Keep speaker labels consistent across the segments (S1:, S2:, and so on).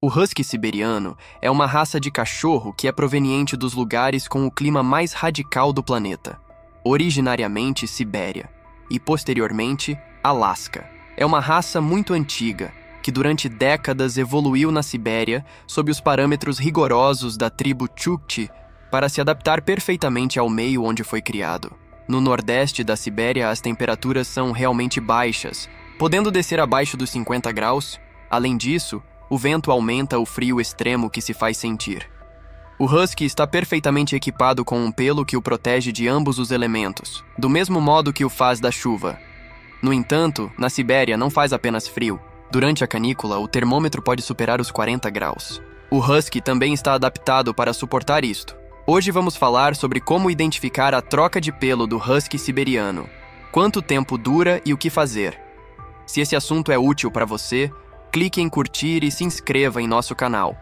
S1: O Husky siberiano é uma raça de cachorro que é proveniente dos lugares com o clima mais radical do planeta, originariamente Sibéria e, posteriormente, Alasca. É uma raça muito antiga, que durante décadas evoluiu na Sibéria sob os parâmetros rigorosos da tribo Chukchi para se adaptar perfeitamente ao meio onde foi criado. No nordeste da Sibéria, as temperaturas são realmente baixas, podendo descer abaixo dos 50 graus. Além disso, o vento aumenta o frio extremo que se faz sentir. O Husky está perfeitamente equipado com um pelo que o protege de ambos os elementos, do mesmo modo que o faz da chuva. No entanto, na Sibéria não faz apenas frio. Durante a canícula, o termômetro pode superar os 40 graus. O Husky também está adaptado para suportar isto. Hoje vamos falar sobre como identificar a troca de pelo do Husky siberiano, quanto tempo dura e o que fazer. Se esse assunto é útil para você, clique em curtir e se inscreva em nosso canal.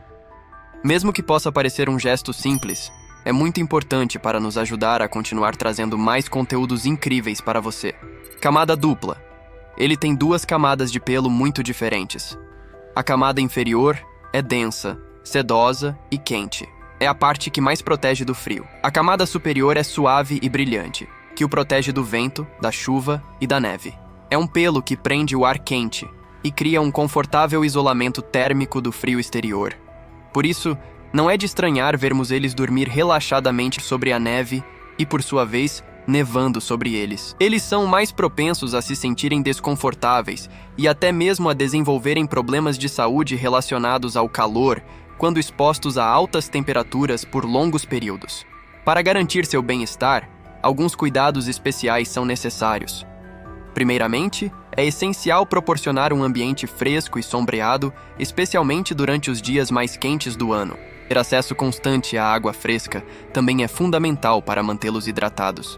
S1: Mesmo que possa parecer um gesto simples, é muito importante para nos ajudar a continuar trazendo mais conteúdos incríveis para você. Camada dupla. Ele tem duas camadas de pelo muito diferentes. A camada inferior é densa, sedosa e quente. É a parte que mais protege do frio. A camada superior é suave e brilhante, que o protege do vento, da chuva e da neve. É um pelo que prende o ar quente e cria um confortável isolamento térmico do frio exterior. Por isso, não é de estranhar vermos eles dormir relaxadamente sobre a neve e, por sua vez, nevando sobre eles. Eles são mais propensos a se sentirem desconfortáveis e até mesmo a desenvolverem problemas de saúde relacionados ao calor quando expostos a altas temperaturas por longos períodos. Para garantir seu bem-estar, alguns cuidados especiais são necessários. Primeiramente, é essencial proporcionar um ambiente fresco e sombreado, especialmente durante os dias mais quentes do ano. Ter acesso constante à água fresca também é fundamental para mantê-los hidratados.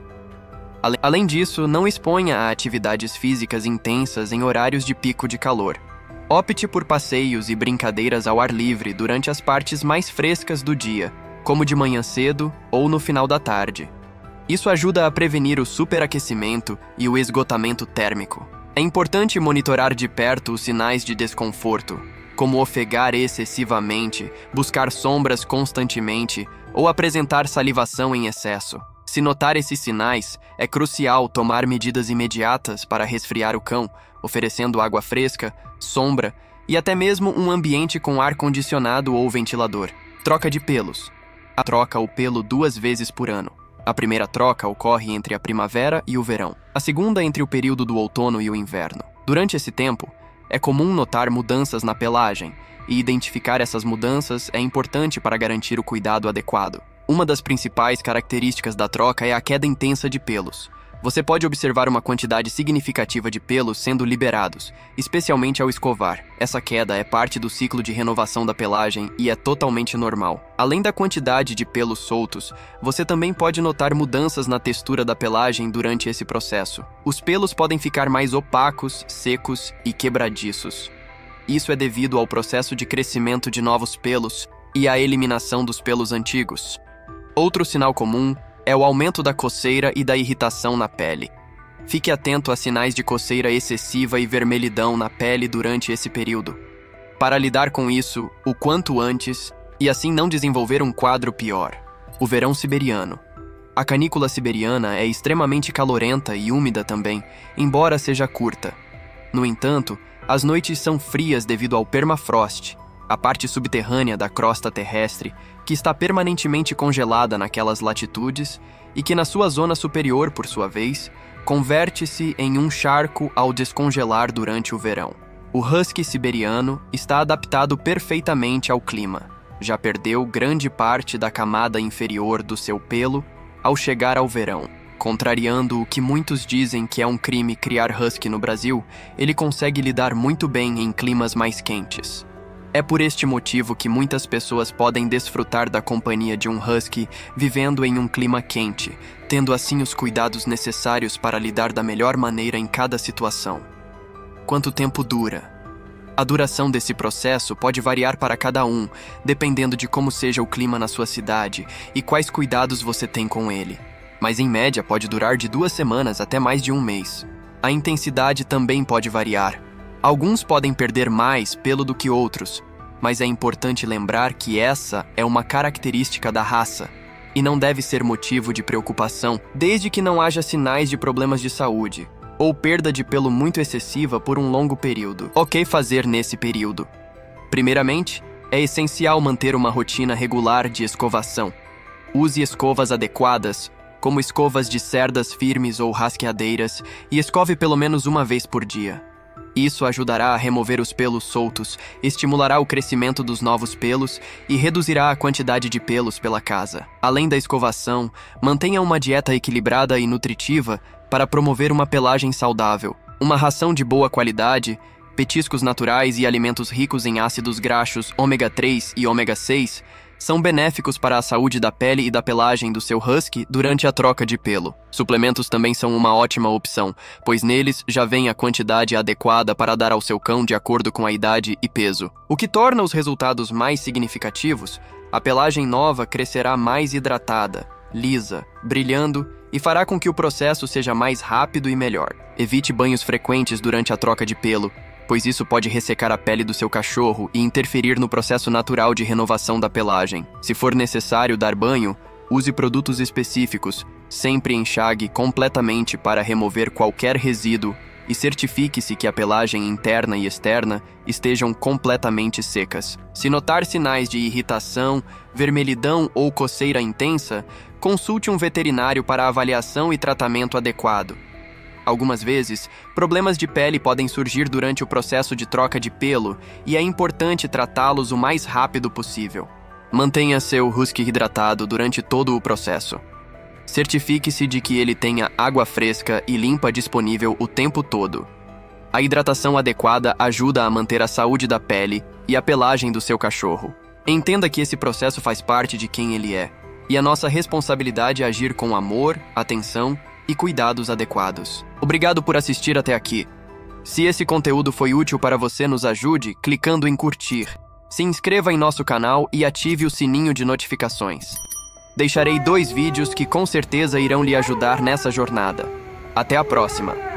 S1: Além disso, não exponha a atividades físicas intensas em horários de pico de calor. Opte por passeios e brincadeiras ao ar livre durante as partes mais frescas do dia, como de manhã cedo ou no final da tarde. Isso ajuda a prevenir o superaquecimento e o esgotamento térmico. É importante monitorar de perto os sinais de desconforto, como ofegar excessivamente, buscar sombras constantemente ou apresentar salivação em excesso. Se notar esses sinais, é crucial tomar medidas imediatas para resfriar o cão, oferecendo água fresca, sombra e até mesmo um ambiente com ar-condicionado ou ventilador. Troca de pelos. Troca o pelo 2 vezes por ano. A primeira troca ocorre entre a primavera e o verão. A segunda entre o período do outono e o inverno. Durante esse tempo, é comum notar mudanças na pelagem, e identificar essas mudanças é importante para garantir o cuidado adequado. Uma das principais características da troca é a queda intensa de pelos. Você pode observar uma quantidade significativa de pelos sendo liberados, especialmente ao escovar. Essa queda é parte do ciclo de renovação da pelagem e é totalmente normal. Além da quantidade de pelos soltos, você também pode notar mudanças na textura da pelagem durante esse processo. Os pelos podem ficar mais opacos, secos e quebradiços. Isso é devido ao processo de crescimento de novos pelos e à eliminação dos pelos antigos. Outro sinal comum é o aumento da coceira e da irritação na pele. Fique atento a sinais de coceira excessiva e vermelhidão na pele durante esse período, para lidar com isso o quanto antes e assim não desenvolver um quadro pior. O verão siberiano. A canícula siberiana é extremamente calorenta e úmida também, embora seja curta. No entanto, as noites são frias devido ao permafrost, a parte subterrânea da crosta terrestre, que está permanentemente congelada naquelas latitudes e que na sua zona superior, por sua vez, converte-se em um charco ao descongelar durante o verão. O Husky siberiano está adaptado perfeitamente ao clima. Já perdeu grande parte da camada inferior do seu pelo ao chegar ao verão. Contrariando o que muitos dizem que é um crime criar Husky no Brasil, ele consegue lidar muito bem em climas mais quentes. É por este motivo que muitas pessoas podem desfrutar da companhia de um Husky vivendo em um clima quente, tendo assim os cuidados necessários para lidar da melhor maneira em cada situação. Quanto tempo dura? A duração desse processo pode variar para cada um, dependendo de como seja o clima na sua cidade e quais cuidados você tem com ele. Mas em média pode durar de 2 semanas até mais de 1 mês. A intensidade também pode variar. Alguns podem perder mais pelo do que outros, mas é importante lembrar que essa é uma característica da raça e não deve ser motivo de preocupação desde que não haja sinais de problemas de saúde ou perda de pelo muito excessiva por um longo período. O que fazer nesse período? Primeiramente, é essencial manter uma rotina regular de escovação. Use escovas adequadas, como escovas de cerdas firmes ou rasqueadeiras, e escove pelo menos uma vez por dia. Isso ajudará a remover os pelos soltos, estimulará o crescimento dos novos pelos e reduzirá a quantidade de pelos pela casa. Além da escovação, mantenha uma dieta equilibrada e nutritiva para promover uma pelagem saudável. Uma ração de boa qualidade, petiscos naturais e alimentos ricos em ácidos graxos ômega 3 e ômega 6 são benéficos para a saúde da pele e da pelagem do seu husky durante a troca de pelo. Suplementos também são uma ótima opção, pois neles já vem a quantidade adequada para dar ao seu cão de acordo com a idade e peso. O que torna os resultados mais significativos, a pelagem nova crescerá mais hidratada, lisa, brilhando e fará com que o processo seja mais rápido e melhor. Evite banhos frequentes durante a troca de pelo, pois isso pode ressecar a pele do seu cachorro e interferir no processo natural de renovação da pelagem. Se for necessário dar banho, use produtos específicos, sempre enxague completamente para remover qualquer resíduo e certifique-se que a pelagem interna e externa estejam completamente secas. Se notar sinais de irritação, vermelhidão ou coceira intensa, consulte um veterinário para avaliação e tratamento adequado. Algumas vezes, problemas de pele podem surgir durante o processo de troca de pelo e é importante tratá-los o mais rápido possível. Mantenha seu husky hidratado durante todo o processo. Certifique-se de que ele tenha água fresca e limpa disponível o tempo todo. A hidratação adequada ajuda a manter a saúde da pele e a pelagem do seu cachorro. Entenda que esse processo faz parte de quem ele é, e a nossa responsabilidade é agir com amor, atenção e cuidados adequados. Obrigado por assistir até aqui. Se esse conteúdo foi útil para você, nos ajude clicando em curtir. Se inscreva em nosso canal e ative o sininho de notificações. Deixarei 2 vídeos que com certeza irão lhe ajudar nessa jornada. Até a próxima!